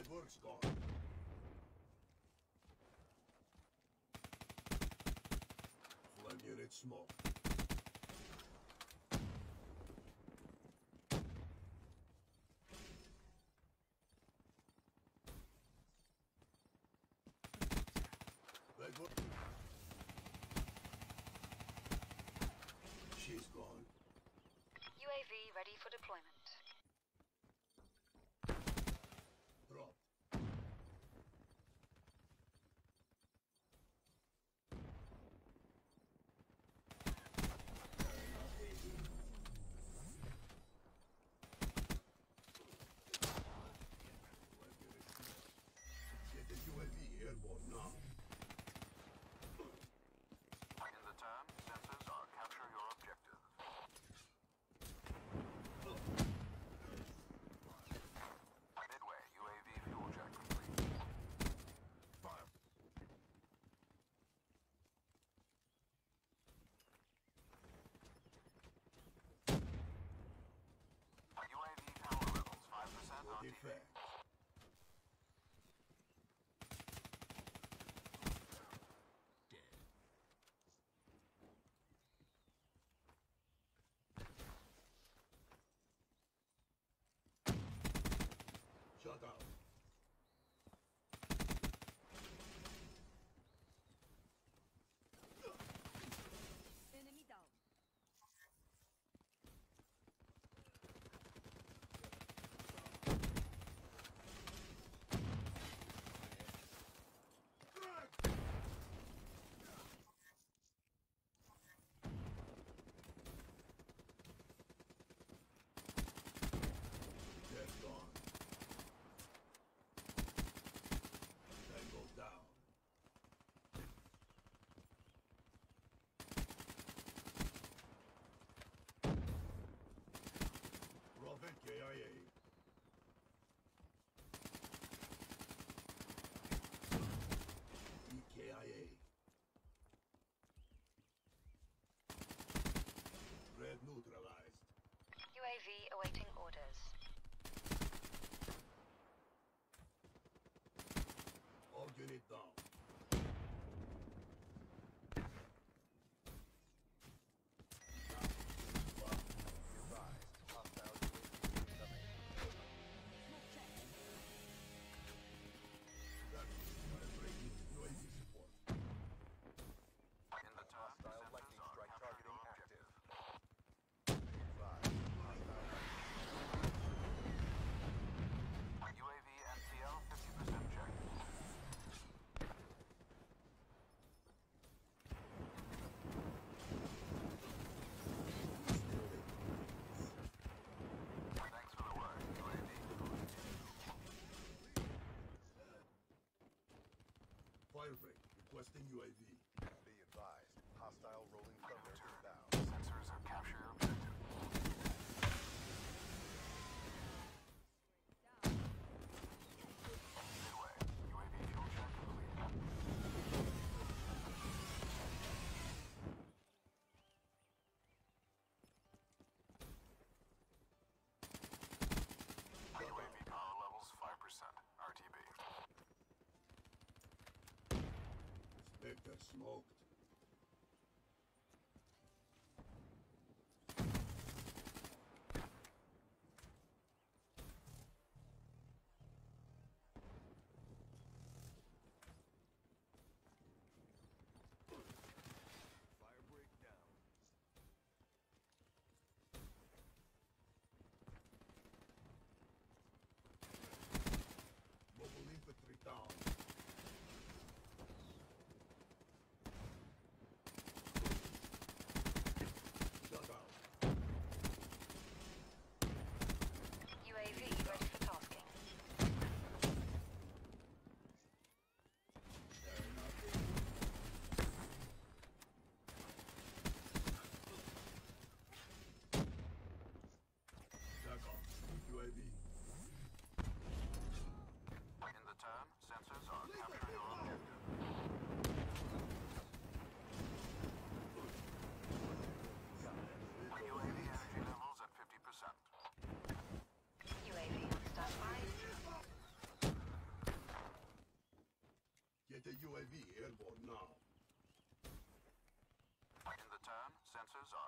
That work's gone. Flag unit smoke. That work. She's gone. UAV ready for deployment. Dropped. Get the UAV airborne now. In the turn, sensors are capture your objective. Midway, UAV fuel check complete. Fire. UAV power levels 5% Good RTB. effect. Dead. Shut out. Enemy down. Dead gone. Tango down. Prophet KIA. EKIA. Red neutralized. UAV awaiting orders. All unit down. Advised, hostile UAV incoming. That's breaking UAV support. In the turn, Hostile sensors lightning are strike capture targeting your active. objective. Advised, hostile lightning UAV NTL 50% check. Thanks for the work, UAV. Firebreak requesting UAV. Be advised, hostile rolling thunder inbound. Sensors have captured your objective. Midway, UAV fuel check complete. UAV power levels 5% RTB. Spectre smoked. Firebreak down. Mobile infantry down. Sensors are